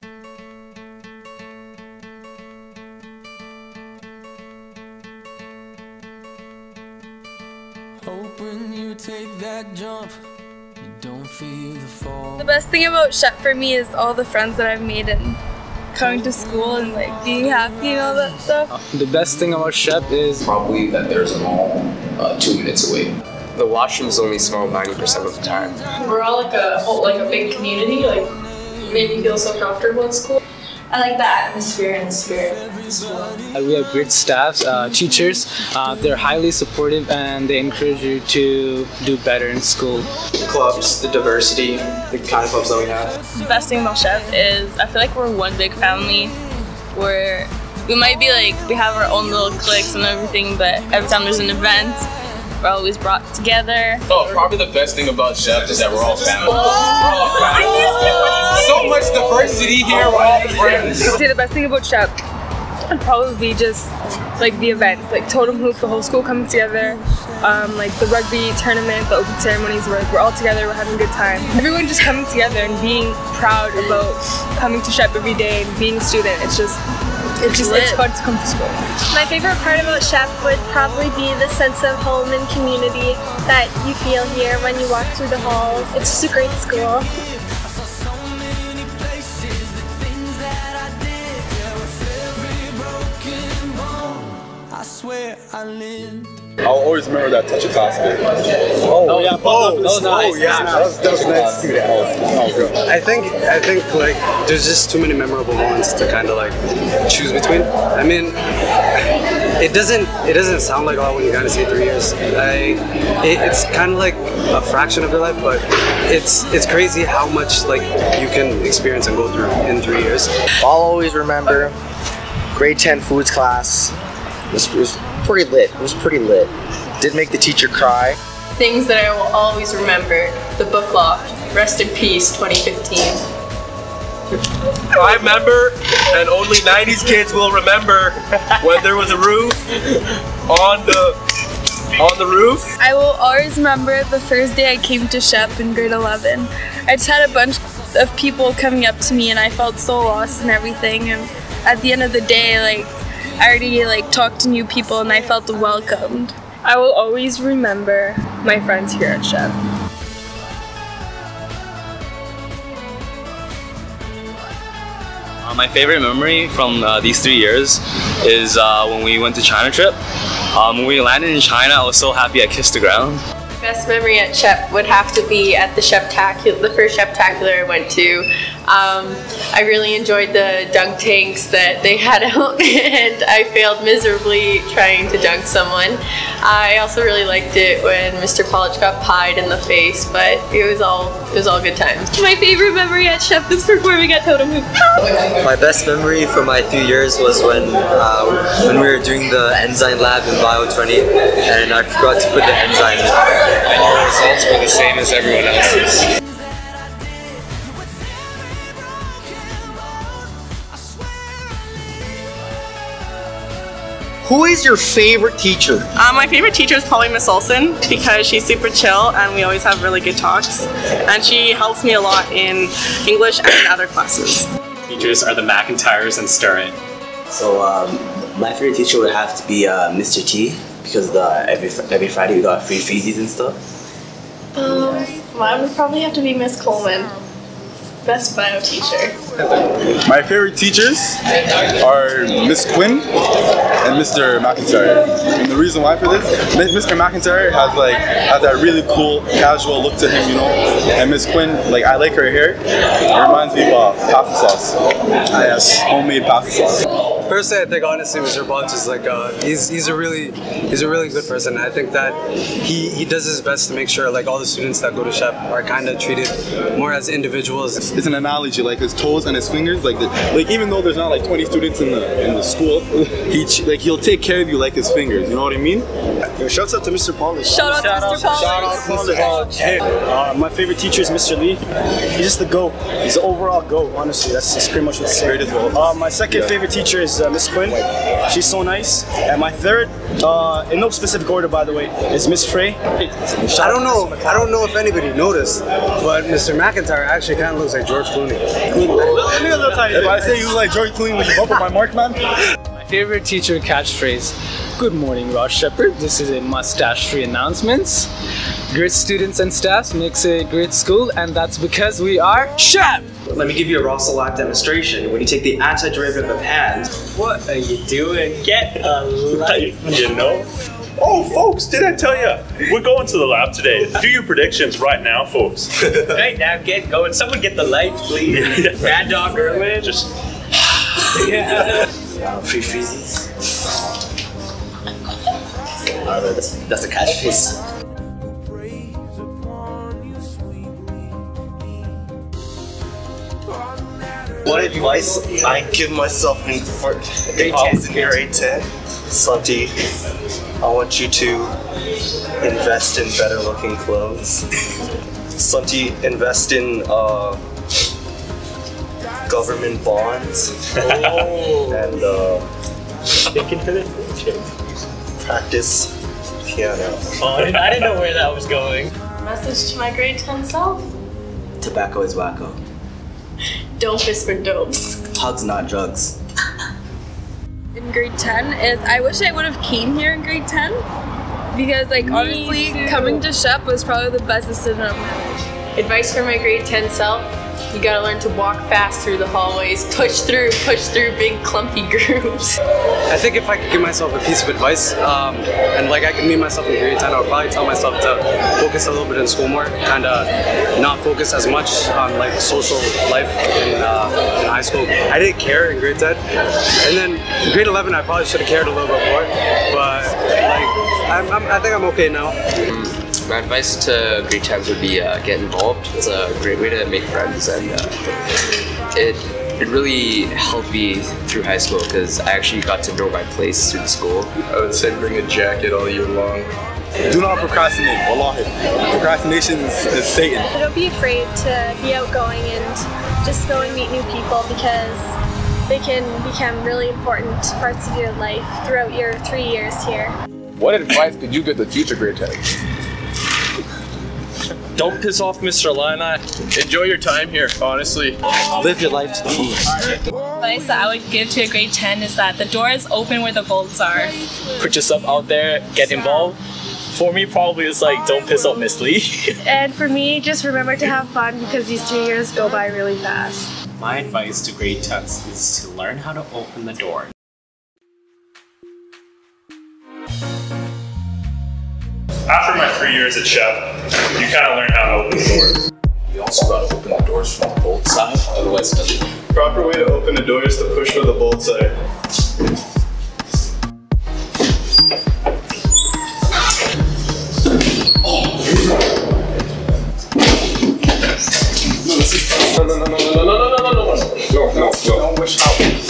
Hope when you take that jump, you don't feel the fall. The best thing about Shep for me is all the friends that I've made and coming to school and like being happy and all that stuff. The best thing about Shep is probably that there's a mall 2 minutes away. The washrooms only smell 90% of the time. We're all like a big community, like made me feel so comfortable at school. I like the atmosphere and the spirit of school. We have great staff, teachers. They're highly supportive and they encourage you to do better in school. Clubs, the diversity, the kind of clubs that we have. The best thing about Shep is I feel like we're one big family where we might be like, we have our own little cliques and everything, but every time there's an event, we're always brought together. Oh, probably the best thing about Shep is that we're all family. So much diversity here, we're all friends. I'd say the best thing about Shep would probably be just like the events, like Totem Hoop, the whole school coming together, like the rugby tournament, the open ceremonies where we're all together, we're having a good time. Everyone just coming together and being proud about coming to Shep every day and being a student. It's fun to come to school. My favorite part about Shep would probably be the sense of home and community that you feel here when you walk through the halls. It's just a great school. I swear I lived. I'll always remember that touch of class day. Oh yeah, that was nice. That was nice to see that. That was good. I think like there's just too many memorable moments to kind of like choose between. I mean, it doesn't sound like a lot when you kind of say 3 years. It's kind of like a fraction of your life, but it's crazy how much like you can experience and go through in 3 years. I'll always remember grade 10 foods class. It was pretty lit. It was pretty lit. Did make the teacher cry. Things that I will always remember. The book loft. Rest in peace, 2015. I remember, and only 90s kids will remember, when there was a roof on the roof. I will always remember the first day I came to Shep in grade 11. I just had a bunch of people coming up to me and I felt so lost and everything, and at the end of the day, like, I already like talked to new people and I felt welcomed. I will always remember my friends here at Shep. My favorite memory from these 3 years is when we went to China trip. When we landed in China, I was so happy I kissed the ground. Best memory at Shep would have to be at the Sheptacular, the first Sheptacular I went to. I really enjoyed the dunk tanks that they had out, and I failed miserably trying to dunk someone. I also really liked it when Mr. College got pied in the face, but it was all good times. My favorite memory at Shep is performing at Totem Hoop. My best memory from my 3 years was when we were doing the enzyme lab in Bio 20, and I forgot to put the enzyme in. And your results were the same as everyone else's. Who is your favorite teacher? My favorite teacher is probably Miss Olson because she's super chill and we always have really good talks. And she helps me a lot in English and other classes. Teachers are the McIntyres and Sturrett. So my favorite teacher would have to be Mr. T because every Friday we got free freezies and stuff. Mine would probably have to be Miss Coleman. Best bio teacher. My favorite teachers are Miss Quinn and Mr. McIntyre. And the reason why for this, Mr. McIntyre has that really cool, casual look to him, you know. And Miss Quinn, like, I like her hair. It reminds me of pasta sauce. Yes, homemade pasta sauce. Personally, I think honestly, Mr. Bunch is like he's a really good person. I think that he does his best to make sure like all the students that go to Shep are kind of treated more as individuals. It's an analogy, like his toes and his fingers, like even though there's not like 20 students in the school, he'll take care of you like his fingers. You know what I mean? Shouts out to Mr. Polish. Shout out to Mr. Polish. Shout out to Mr. Polish. Hey, my favorite teacher is Mr. Lee. He's just the GOAT. He's the overall GOAT. Honestly, that's pretty much what's great as well. My second favorite teacher is is Miss Quinn. She's so nice. And my third, in no specific order by the way, is Miss Frey. I don't know if anybody noticed, but Mr. McIntyre actually kind of looks like George Clooney. If I say you look like George Clooney when you bump up my mark, man. My favorite teacher catchphrase. Good morning, Sheppard. This is a mustache-free announcements. Great students and staff makes a great school, and that's because we are Shep! Let me give you a Rosalac demonstration. When you take the antiderivative of hand, What are you doing? Get a life, you know? Oh, folks, did I tell you? We're going to the lab today. Do your predictions right now, folks. Right now, get going. Someone get the light, please. Bad dog Erwin. Just... Free freezies. That's the catchphrase. What advice I give myself in grade 10? Santi, I want you to invest in better looking clothes. Santi, invest in government bonds. And practice piano. Oh, I didn't know where that was going. Message to my grade 10 self. Tobacco is wacko. Don't piss for dopes. Hugs, not drugs. In grade 10 is I wish I would have came here in grade 10 because honestly coming to Shep was probably the best decision of my life. Advice for my grade 10 self. You gotta learn to walk fast through the hallways, push through big clumpy groups. I think if I could give myself a piece of advice, and I could meet myself in grade 10, I would probably tell myself to focus a little bit in school more, kind of not focus as much on social life in high school. I didn't care in grade 10, and then in grade 11 I probably should have cared a little bit more, but I think I'm okay now. My advice to grade 10s would be get involved. It's a great way to make friends, and it really helped me through high school because I actually got to know my place through the school. I would say bring a jacket all year long. Do not procrastinate. Wallahi. Procrastination is Satan. Don't be afraid to be outgoing and just go and meet new people because they can become really important parts of your life throughout your 3 years here. What advice could you give to future grade 10s? Don't piss off Mr. Lina. Enjoy your time here, honestly. Live your life to the fullest. Advice that I would give to a grade 10 is that the door is open where the bolts are. Put yourself out there, get involved. For me, probably it's don't piss off Miss Lee. And for me, just remember to have fun because these 3 years go by really fast. My advice to grade 10s is to learn how to open the door. After my 3 years at Shep, you kind of learn how to open the door. You also got to open the doors from the bolt side, otherwise it doesn't. Proper way to open the door is to push for the bolt side. No. Don't wish out.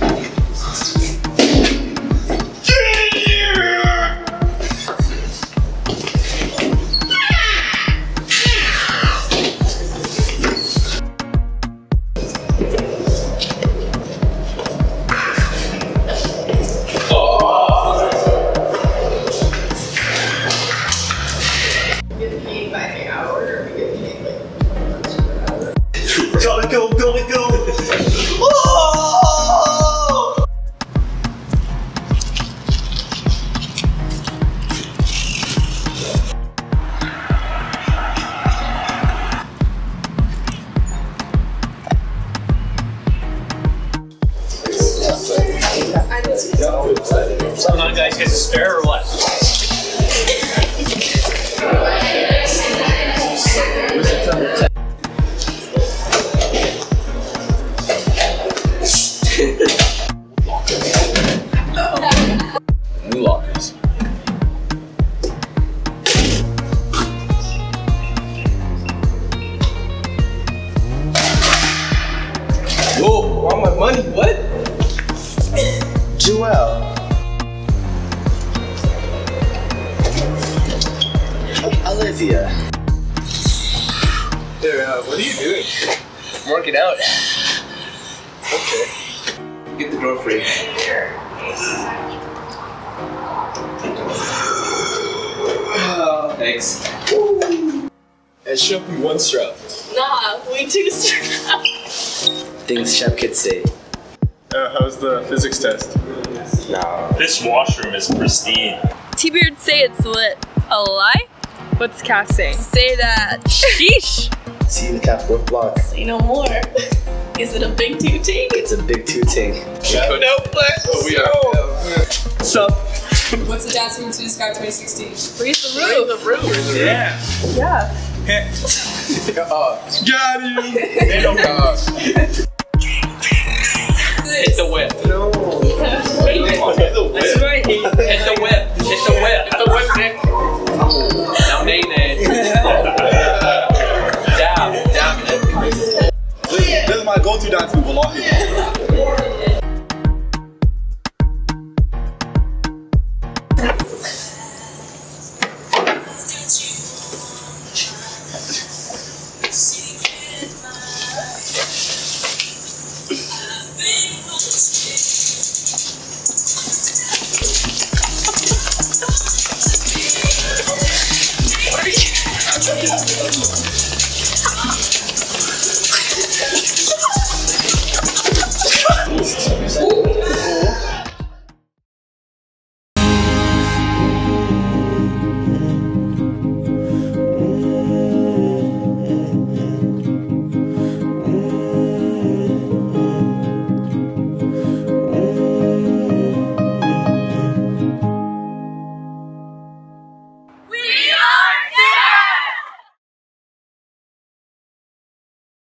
Gotta go. Oh! Come on, guys, get a spare or what? New lockers. Yo, want my money? What? Joel. Olivia. Here, what are you doing? I'm working out. Okay. Get the door free. Thanks. It should be one strap. Nah, we 2 straps. Things Shep could say. How's the physics test? Nah. This washroom is pristine. T-Beard say it's lit. A lie? What's Cass saying? Say that. Sheesh. See the cap work block. Say no more. Is it a big tooting? It's a big tooting. No, but We are. Sup? What's the dance move to describe 2016? Raise the roof. Yeah. Yeah. Got you! They don't Hit the whip. No. Hit the whip. That's right. Hit the whip. Hit the whip. Hit the whip, Nick. Now name it. Down, Nick. This is my go-to dance move, wallahi. What are you